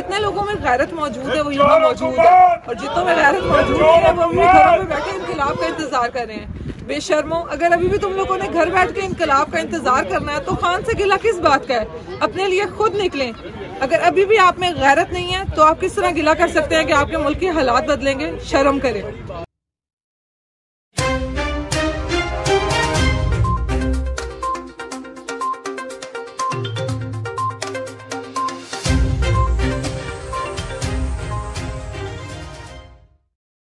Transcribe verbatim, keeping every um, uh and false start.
जितने लोगों में गैरत मौजूद है वो यहाँ मौजूद है, और जितनों में गैरत मौजूद नहीं है वो भी घरों में बैठे इनकलाब का इंतजार कर रहे हैं। बेशर्मो, अगर अभी भी तुम लोगों ने घर बैठ के इनकलाब का इंतजार करना है तो खान से गिला किस बात का है? अपने लिए खुद निकलें। अगर अभी भी आप में गैरत नहीं है तो आप किस तरह गिला कर सकते हैं कि आपके मुल्क के हालात बदलेंगे? शर्म करें।